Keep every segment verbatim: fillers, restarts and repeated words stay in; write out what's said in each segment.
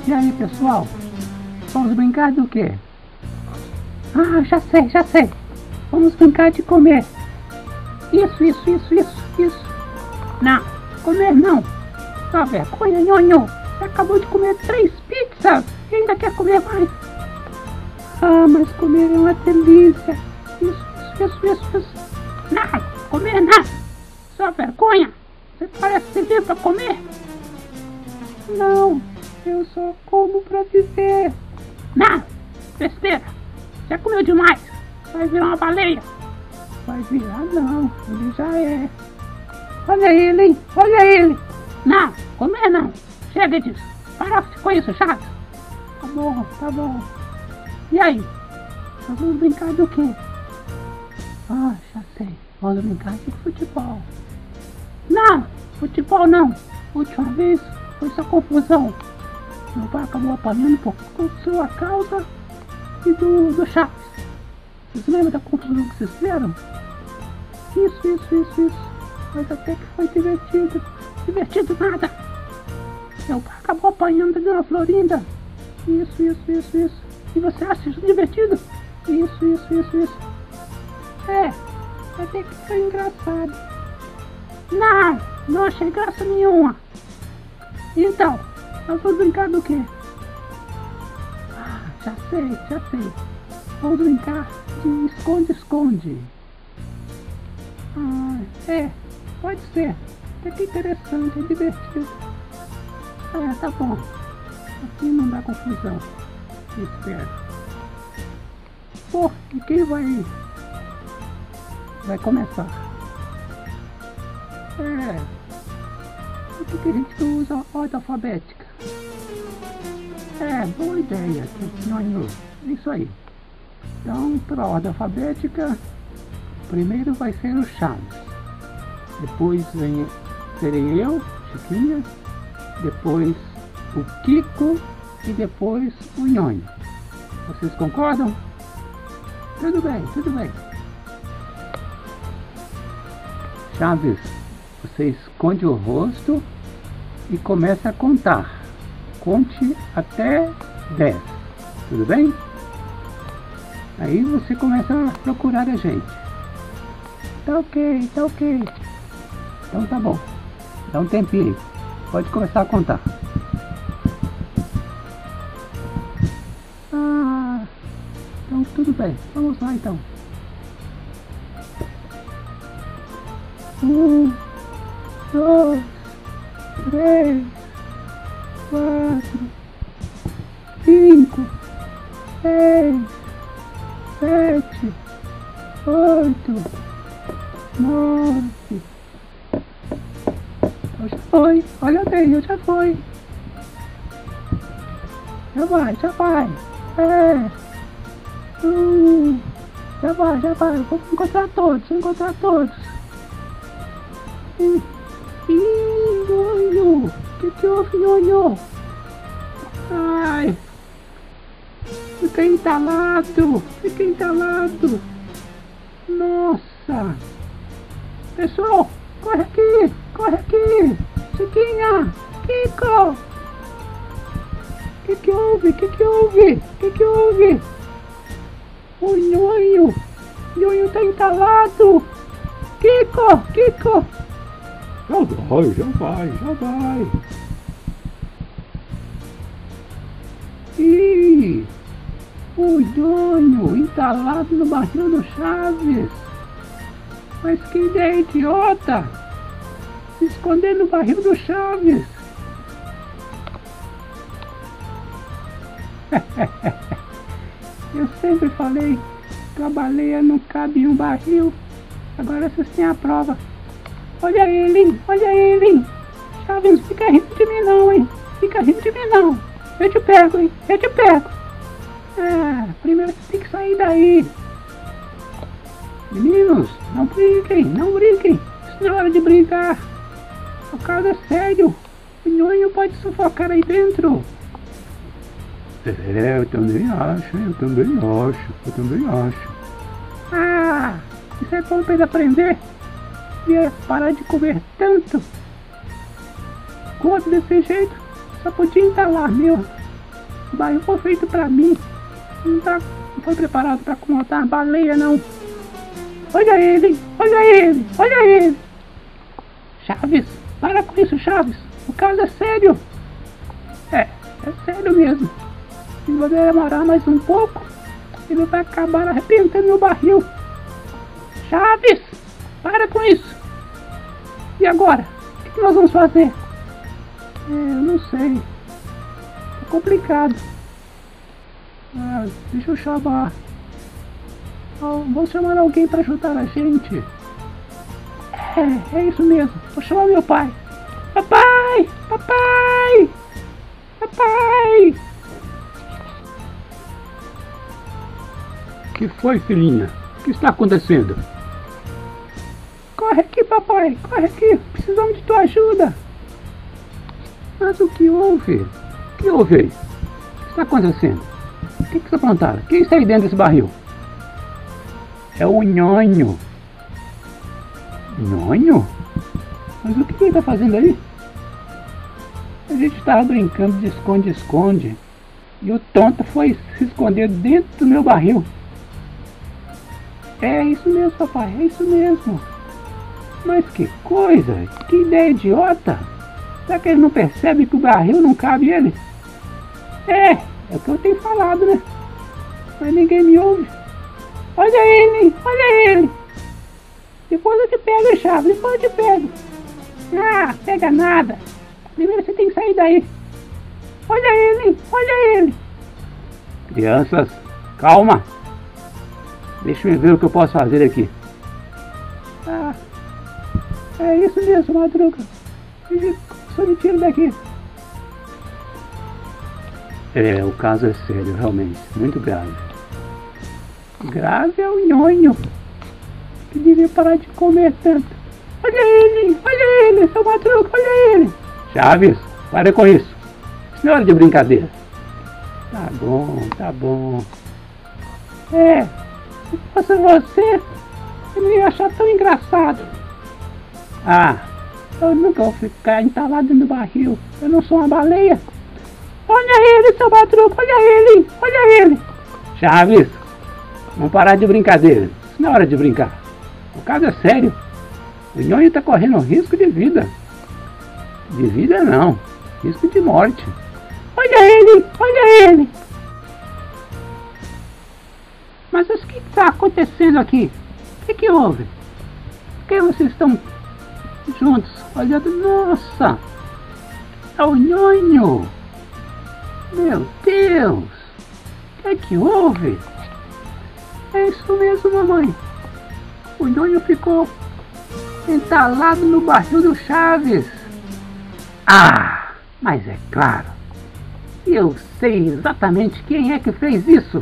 E aí, pessoal? Vamos brincar do quê? Ah, já sei, já sei. Vamos brincar de comer. Isso, isso, isso, isso, isso. Não, comer não. Só vergonha, nhonho. Você acabou de comer três pizzas e ainda quer comer mais. Ah, mas comer é uma delícia. Isso, isso, isso, isso, isso. Não, comer não. Só vergonha. Você parece viver pra comer. Não, eu só como pra viver. Não, besteira. Já comeu demais. Vai virar uma baleia. Vai virar não, ele já é. Olha ele, hein? Olha ele. Não, comer não. Chega disso. Para com isso, chato. Tá bom, tá bom. E aí? Nós vamos brincar do quê? Ah, já sei. Vamos brincar de futebol. Não, futebol não. Última vez foi só confusão. Meu pai acabou apanhando por sua causa e do, do Chaves. Vocês lembram da confusão que vocês fizeram? Isso, isso, isso, isso. Mas até que foi divertido. Divertido nada. Meu pai acabou apanhando da Dona Florinda. Isso, isso, isso, isso. E você acha isso divertido? Isso, isso, isso, isso. É, até que foi engraçado. Não, não achei graça nenhuma. Então, nós vamos brincar do quê? Ah, já sei, já sei. Vamos brincar de esconde-esconde. Ah, é, pode ser. Até que interessante, é divertido. É, tá bom. Aqui não dá confusão. Espero. Pô, e quem vai... vai começar? É... Por que, que a gente não usa a ordem alfabética? É, boa ideia, nhonho. É isso aí. Então, pela ordem alfabética, primeiro vai ser o Chaves. Depois vem, serei eu, Chiquinha. Depois o Kiko e depois o Nhonho. Vocês concordam? Tudo bem, tudo bem. Chaves, você esconde o rosto e começa a contar. Conte até dez. Tudo bem? Aí você começa a procurar a gente. Tá ok, tá ok. Então tá bom. Dá um tempinho aí. Pode começar a contar. Ah, então tudo bem. Vamos lá então. Um, dois, três, quatro, cinco, seis, sete, oito, nove. Já foi, olha bem, eu já foi. Já vai, já vai. É. Hum, já vai, já vai. Vou encontrar todos, vou encontrar todos. Ih, ih, nhonho. O que que houve, nhonho? Ai. Fiquei entalado, fiquei entalado. Nossa. Pessoal, corre aqui, corre aqui. Chiquinha, Kiko. O que que houve, o que que houve, o que que houve? O nhonho, o nhonho tá entalado. Kiko, Kiko. Já vai, já vai, já vai. Ih, o nhonho entalado no barril do Chaves. Mas que ideia idiota! Se esconder no barril do Chaves. Eu sempre falei que a baleia não cabe em um barril. Agora vocês têm a prova. Olha ele, hein? Olha ele, hein? Chaves, não fica rindo de mim não, hein? Fica rindo de mim não. Eu te pego, hein? Eu te pego. Ah, primeiro você tem que sair daí. Meninos, não briguem, não briguem. Isso não é hora de brigar. O caso é sério. O nhonho pode sufocar aí dentro. É, eu também acho, eu também acho, eu também acho. Ah, isso é bom pra ele aprender. E é parar de comer tanto. Gordo desse jeito, só podia entalar meu. Esse barril foi feito pra mim. Não, tá, não foi preparado pra montar uma baleia, não. Olha ele, olha ele, olha ele. Chaves, para com isso, Chaves. O caso é sério. É, é sério mesmo. Se você demorar mais um pouco, ele vai acabar arrebentando meu barril. Chaves, para com isso. E agora? O que nós vamos fazer? É, eu não sei. É complicado. Ah, deixa eu chamar. Oh, vou chamar alguém para ajudar a gente. É, é isso mesmo. Vou chamar meu pai. Papai! Papai! Papai! O que foi, filhinha? O que está acontecendo? Corre aqui, papai! Corre aqui! Precisamos de tua ajuda! Mas o que houve? O que houve aí? O que está acontecendo? O que que você plantaram? O que está aí dentro desse barril? É o nhonho. Nhonho? Mas o que ele está fazendo aí? A gente estava brincando de esconde-esconde e o tonto foi se esconder dentro do meu barril. É isso mesmo, papai, é isso mesmo. Mas que coisa, que ideia idiota. Será que ele não percebe que o barril não cabe ele? É, é o que eu tenho falado, né? Mas ninguém me ouve. Olha ele, olha ele. Depois eu te pego, Chaves, depois eu te pego. Ah, pega nada. Primeiro você tem que sair daí. Olha ele, olha ele. Crianças, calma. Deixa eu ver o que eu posso fazer aqui. Ah, é isso mesmo, Madruga. Só me tira daqui. É, o caso é sério, realmente. Muito grave. Grave é o nhonho, que devia parar de comer tanto. Olha ele, olha ele, seu Madruga, olha ele. Chaves, para com isso. Isso não é hora de brincadeira. Tá bom, tá bom. É, se fosse você, eu não ia achar tão engraçado. Ah, eu nunca vou ficar entalado no barril. Eu não sou uma baleia. Olha ele, seu Madruga, olha ele, olha ele. Chaves, vamos parar de brincadeira. Isso não é hora de brincar. O caso é sério. O nhonho está correndo risco de vida. De vida não, risco de morte. Olha ele, olha ele. Mas o que está acontecendo aqui? O que, que houve? Por que vocês estão juntos olhando? Nossa, é o nhonho. Meu Deus, o que é que houve? É isso mesmo, mamãe. O nhonho ficou entalado no barril do Chaves. Ah, mas é claro. Eu sei exatamente quem é que fez isso.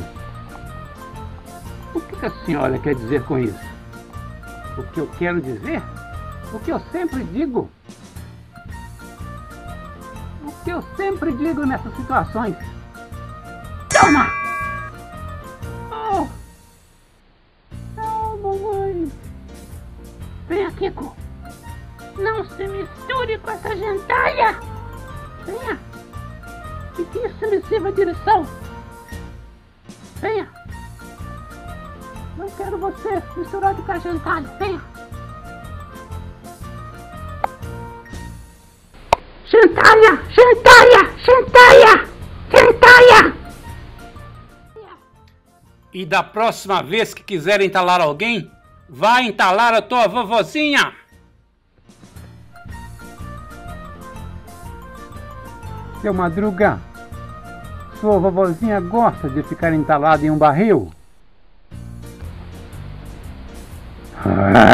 O que a senhora quer dizer com isso? O que eu quero dizer? O que eu sempre digo? O que eu sempre digo nessas situações? Toma! Oh! Não, mamãe! Venha, Kiko! Não se misture com essa gentalha! Venha! E que isso me sirva de direção! Venha! Não quero você misturado com a gentalha! Venha! Gentalha! Gentalha! Gentalha! Gentalha! E da próxima vez que quiser entalar alguém, vai entalar a tua vovozinha! Seu Madruga, sua vovozinha gosta de ficar entalada em um barril? Ah!